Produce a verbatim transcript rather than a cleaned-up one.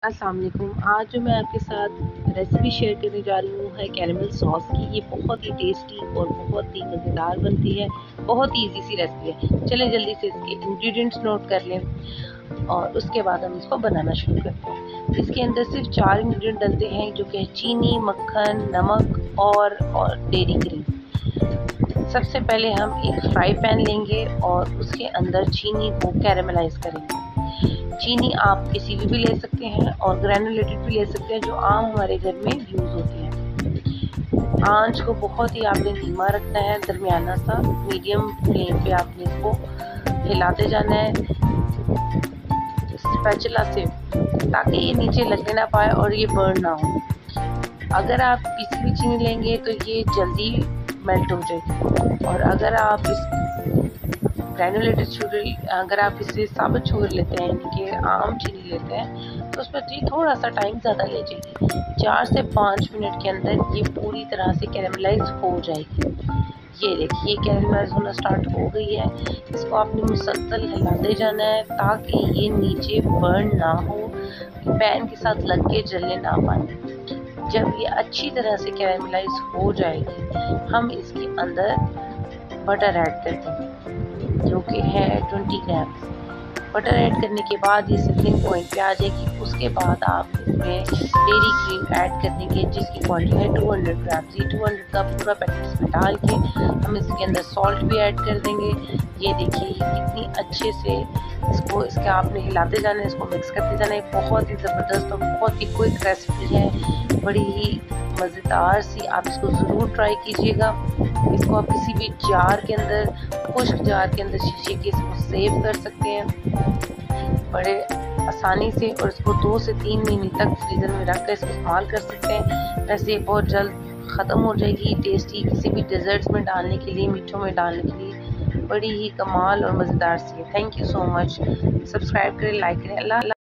अस्सलाम वालेकुम। आज जो मैं आपके साथ रेसिपी शेयर करने जा रही हूँ है कैरेमल सॉस की। ये बहुत ही टेस्टी और बहुत ही मज़ेदार बनती है। बहुत ही इजी सी रेसिपी है। चलें जल्दी से इसके इंग्रेडिएंट्स नोट कर लें और उसके बाद हम इसको बनाना शुरू करते हैं। इसके अंदर सिर्फ चार इंग्रेडिएंट डलते हैं, जो कि चीनी, मक्खन, नमक और और डेयरी क्रीम। सबसे पहले हम एक फ्राई पैन लेंगे और उसके अंदर चीनी को कैरेमलाइज करेंगे। चीनी आप किसी की भी ले सकते हैं और ग्रैनुलेटेड भी ले सकते हैं, जो आम हमारे घर में यूज़ होती है। आंच को बहुत ही आपने धीमा रखना है, दरमियाना सा मीडियम फ्लेम पे आपने इसको हिलाते जाना है स्पैचुला से, ताकि ये नीचे लगने ना पाए और ये बर्न ना हो। अगर आप पिसी हुई चीनी लेंगे तो ये जल्दी मेल्ट हो जाएगी, और अगर आप इस ग्रैनुलेटेड शुगर अगर आप इसे साबुत शुगर लेते हैं, यानी कि आम चीनी लेते हैं, तो उसमें तो थोड़ा सा टाइम ज़्यादा ले जाएगी। चार से पाँच मिनट के अंदर ये पूरी तरह से कैरेमलाइज हो जाएगी। ये देखिए कैरेमलाइज होना स्टार्ट हो गई है। इसको आपने मुसलसल हिलाते जाना है ताकि ये नीचे बर्न ना हो, पैन के साथ लग के जलने ना पाए। जब ये अच्छी तरह से कैरेमलाइज हो जाएगी, हम इसके अंदर बटर ऐड कर देंगे, जो कि है ट्वेंटी ग्राम। बटर ऐड करने के बाद ये सिपलिंग पॉइंट पे आ जाएगी। उसके बाद आप इसमें डेयरी क्रीम ऐड कर देंगे, जिसकी क्वांटिटी है टू हंड्रेड ग्राम। ये टू हंड्रेड का पूरा पैकेट इसमें डाल के हम इसके अंदर सॉल्ट भी ऐड कर देंगे। ये देखिए ये कितनी अच्छे से इसको इसके आपने हिलाते जाना है, इसको मिक्स करते जाना है। बहुत ही ज़बरदस्त और बहुत ही क्विक रेसिपी है, बड़ी ही मज़ेदार सी। आप इसको ज़रूर ट्राई कीजिएगा। इसको आप किसी भी जार के अंदर, खुश्क जार के अंदर शीशे के, इसको सेव कर सकते हैं बड़े आसानी से, और इसको दो से तीन महीने तक फ्रीज़र में रख कर इसको इस्तेमाल कर सकते हैं। वैसे ये बहुत जल्द ख़त्म हो जाएगी। टेस्टी किसी भी डेजर्ट्स में डालने के लिए, मीठों में डालने के लिए बड़ी ही कमाल और मज़ेदार सी है। Thank you so much. Subscribe करें, लाइक करें। अल्लाह।